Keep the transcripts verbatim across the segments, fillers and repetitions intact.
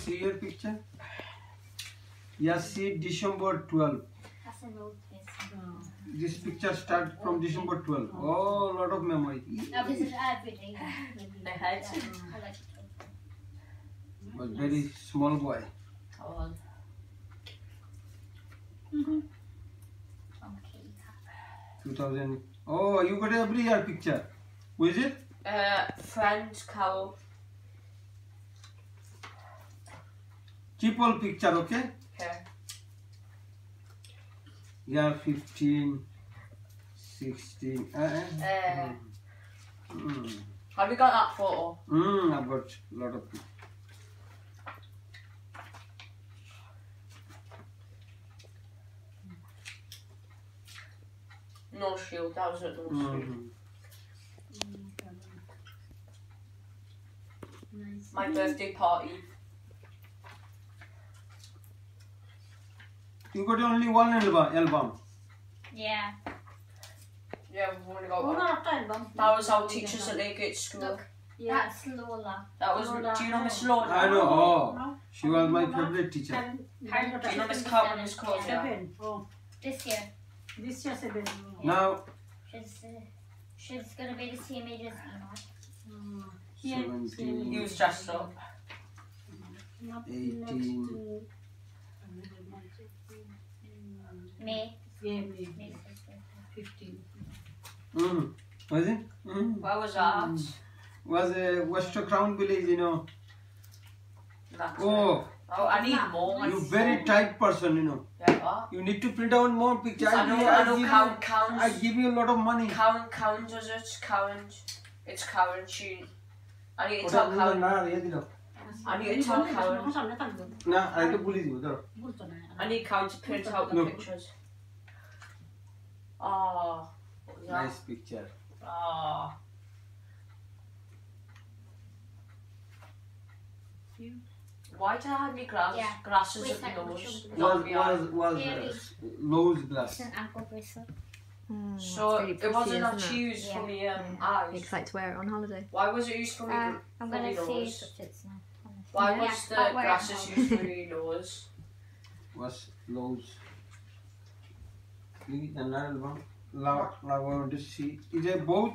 see your picture? Yeasir, December twelfth. That's an old place. This picture start from December twelfth. Oh, lot of memory. I visit every day. I had to. I like to Was very small boy. Oh, Mm-hmm. Okay. two thousand. Oh, you got every year picture. Who is it? uh, friend Carol. Keep all picture, okay? Okay. Year fifteen, sixteen. Uh, uh. Uh, Mm. have you got that photo? Mm, I've got a lot of pictures. No shield. That was at no shield. Mm. Nice. My birthday party. You got only one album. album. Yeah. Yeah, we've only got Oh, one. no, time. That was our teachers at Lake at school. Look, Yeah. that's Lola. That was. Lola. Do you know Miss Lola? I know. Oh, No. she was my favorite teacher. Seven. Do you know Miss Carter, Miss Claudia? Seven. Oh, This year, this year seven. Now she's uh, she's gonna be the same age as Enoch. Mm. seventeen. He was dressed up. Not eighteen. next to- May. Yeah, maybe. May sixth. Fifteen. Mm. Was it? Mm. Where was that? Was a Wester Crown village, you know. That's Oh, it. Oh, I need more. you very tight person, you know. Yeah, what? You need to print out more pictures. I know, give- I know give Karen, you, Karen's, I give you a lot of money. Karen, Karen does it, Karen, it's Karen, she, I need to tell ওটা Karen, না দিয়ে দিল I need to tell Karen, না আরেকটা বলে দিব ধরো I need Karen to print out the No. pictures. Oh, what was that? nice picture. Oh, why did I have my glass, Yeah. glasses Wait a at the second, nose? show me. Not Was behind? was was Very. uh, Lowe's glass. It's an ankle bracelet. Mm, So it's really it pretty, wasn't isn't actually it? used for Yeah. me um, Yeah. eyes. You'd like to wear it on holiday. Why was it used for me? Uh, I'm for gonna me see nose? if it's now. Why Yeah, was the I'll wear it glasses now. used for me nose? Was Lowe's. Look at another album. Now, now I want to see. Is it both?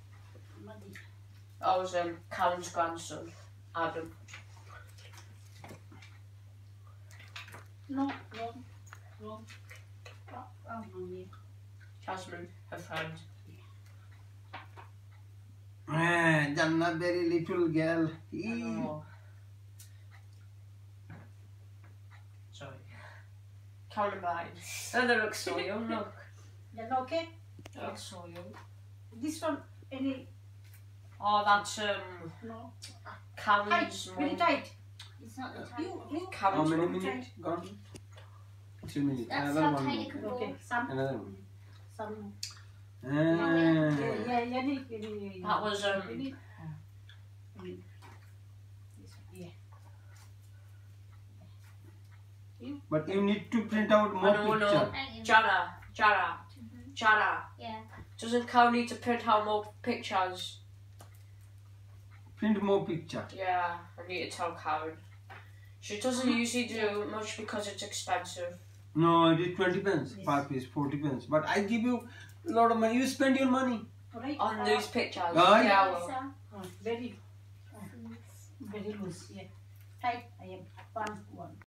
I was um, Karen's grandson, Adam. No, no, no. Oh. Jasmine, her friend. Ah, Jannah, very little girl. I know. Sorry. Columbine. Oh, they look so young, look. Then okay. They look so young. This one, any, Oh, that's um, no. Tight, Karen's very mum. tight. It's not the You, time. you. How Karen's many mum. minutes? Gone? Three minutes. That's Another how one. tiny it could go. Okay, some, Another one. some. Ah. Yeah, yeah, any, any. That was um, Any. Any. This one, yeah. But you need to print out I more know, no. picture. Thank you. Jana, Jana, Mhm. Jana. Yeah. Doesn't Karen need to print out more pictures? Print more picture. Yeah, I need to tell Karen. She doesn't usually do much because it's expensive. No, it is twenty pence Yes. per piece, forty pence. But I give you a lot of money. You spend your money. Alright. On these pictures. Aye. Yeah, It's, well. uh, Uh, very, very loose, yeah. Tight, I am. One,